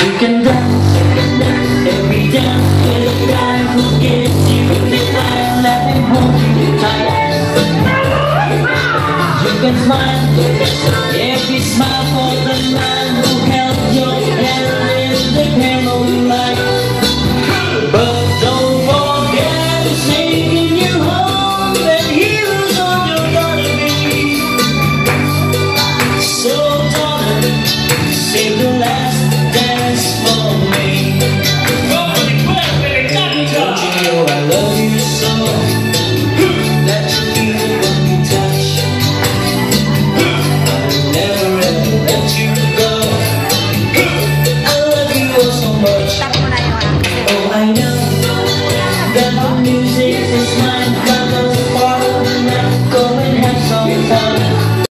You can dance every dance with a guy who gives you the life. Let him hold you tight. You can smile every smile for the man who held your hand in the pillow light. But don't forget to sing in your home that heroes on your gonna be. So darling, save the last dance for me. Don't you know I love you so? That you feel when you touch. I'll never ever let you go. I love you all so much. Oh, I know that the music